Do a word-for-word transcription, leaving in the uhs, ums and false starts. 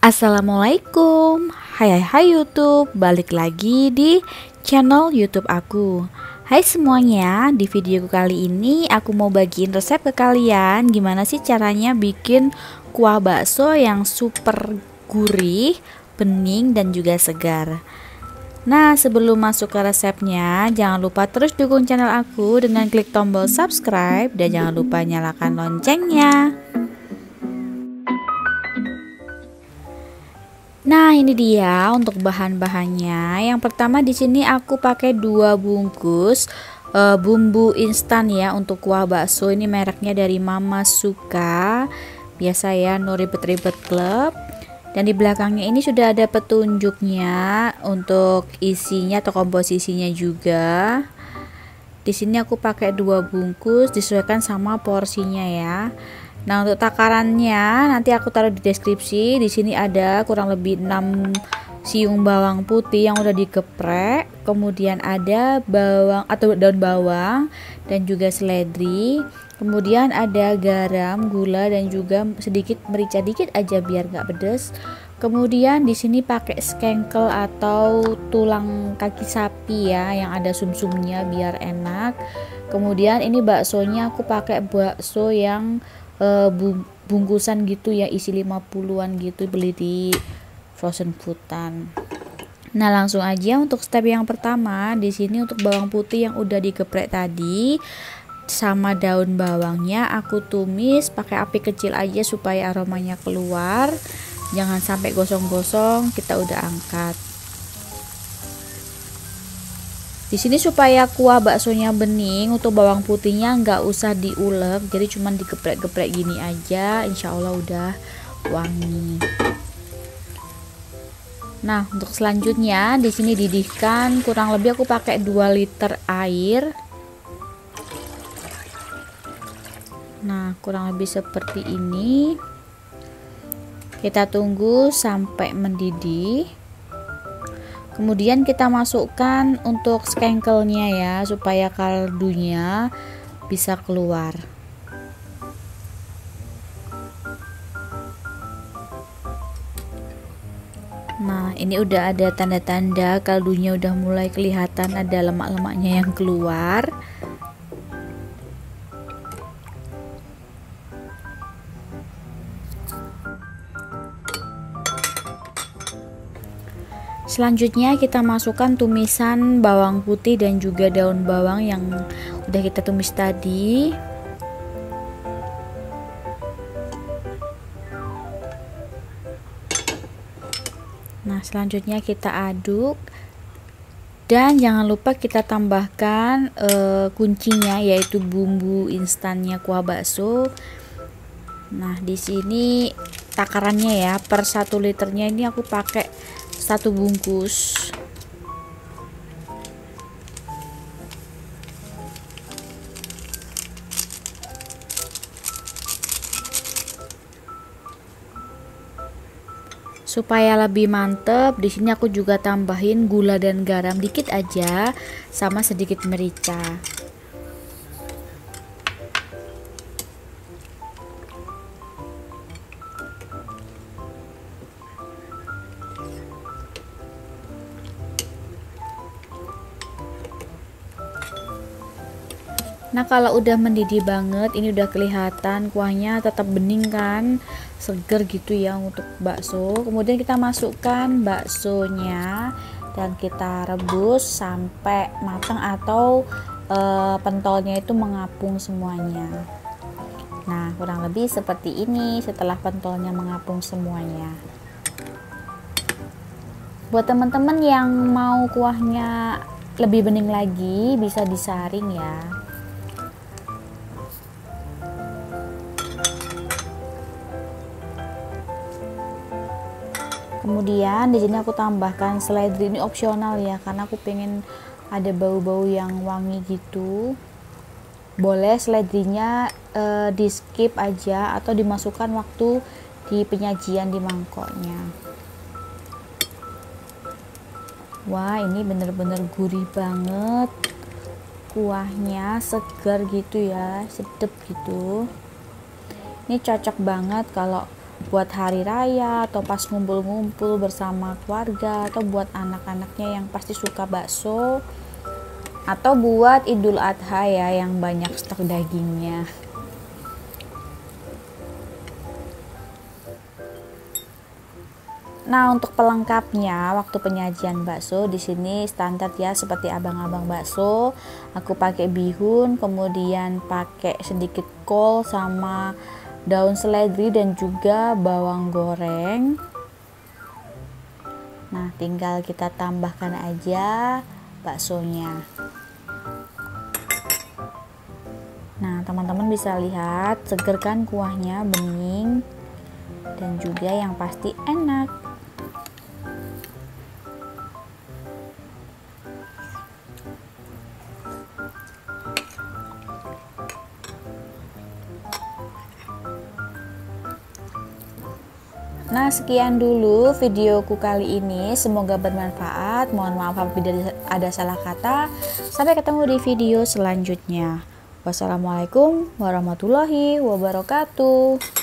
Assalamualaikum. Hai hai hai YouTube, balik lagi di channel YouTube aku. Hai semuanya, di video kali ini aku mau bagiin resep ke kalian gimana sih caranya bikin kuah bakso yang super gurih, bening dan juga segar. Nah, sebelum masuk ke resepnya, jangan lupa terus dukung channel aku dengan klik tombol subscribe dan jangan lupa nyalakan loncengnya. Nah, ini dia untuk bahan-bahannya. Yang pertama di sini aku pakai dua bungkus uh, bumbu instan ya untuk kuah bakso. Ini mereknya dari Mama Suka. Biasa ya, no ribet-ribet club. Dan di belakangnya ini sudah ada petunjuknya untuk isinya atau komposisinya juga. Di sini aku pakai dua bungkus, disesuaikan sama porsinya ya. Nah, untuk takarannya nanti aku taruh di deskripsi. Di sini ada kurang lebih enam siung bawang putih yang udah digeprek, kemudian ada bawang atau daun bawang dan juga seledri. Kemudian ada garam, gula dan juga sedikit merica dikit aja biar nggak pedes. Kemudian di sini pakai skengkel atau tulang kaki sapi ya yang ada sumsumnya biar enak. Kemudian ini baksonya aku pakai bakso yang bungkusan gitu ya, isi lima puluhan gitu, beli di frozen foodan. Nah, langsung aja untuk step yang pertama. Di sini untuk bawang putih yang udah digeprek tadi sama daun bawangnya aku tumis pakai api kecil aja supaya aromanya keluar. Jangan sampai gosong-gosong, kita udah angkat. Di sini supaya kuah baksonya bening, untuk bawang putihnya nggak usah diulek, jadi cuman digeprek-geprek gini aja, insya Allah udah wangi. Nah, untuk selanjutnya di sini didihkan kurang lebih aku pakai dua liter air. Nah, kurang lebih seperti ini. Kita tunggu sampai mendidih. Kemudian kita masukkan untuk skengkelnya ya, supaya kaldunya bisa keluar. Nah, ini udah ada tanda-tanda kaldunya udah mulai kelihatan ada lemak-lemaknya yang keluar. Selanjutnya kita masukkan tumisan bawang putih dan juga daun bawang yang udah kita tumis tadi. Nah, selanjutnya kita aduk dan jangan lupa kita tambahkan e, kuncinya yaitu bumbu instannya kuah bakso. Nah, di sini takarannya ya, per satu liternya ini aku pakai satu bungkus. Supaya lebih mantep, di sini aku juga tambahin gula dan garam dikit aja sama sedikit merica. Nah, kalau udah mendidih banget, ini udah kelihatan kuahnya tetap bening kan, seger gitu ya untuk bakso. Kemudian kita masukkan baksonya dan kita rebus sampai matang atau e, pentolnya itu mengapung semuanya. Nah, kurang lebih seperti ini setelah pentolnya mengapung semuanya. Buat teman-teman yang mau kuahnya lebih bening lagi, bisa disaring ya. Kemudian di sini aku tambahkan seledri, ini opsional ya, karena aku pengen ada bau-bau yang wangi gitu. Boleh seledrinya e, di skip aja atau dimasukkan waktu di penyajian di mangkoknya. Wah, ini bener-bener gurih banget, kuahnya segar gitu ya, sedep gitu. Ini cocok banget kalau buat hari raya atau pas ngumpul-ngumpul bersama keluarga, atau buat anak-anaknya yang pasti suka bakso, atau buat Idul Adha ya yang banyak stok dagingnya. Nah, untuk pelengkapnya waktu penyajian bakso di sini standar ya seperti abang-abang bakso. Aku pakai bihun, kemudian pakai sedikit kol sama daun seledri dan juga bawang goreng. Nah, tinggal kita tambahkan aja baksonya. Nah, teman-teman bisa lihat seger kan kuahnya, bening dan juga yang pasti enak. Nah, sekian dulu videoku kali ini, semoga bermanfaat. Mohon maaf apabila ada salah kata. Sampai ketemu di video selanjutnya. Wassalamualaikum warahmatullahi wabarakatuh.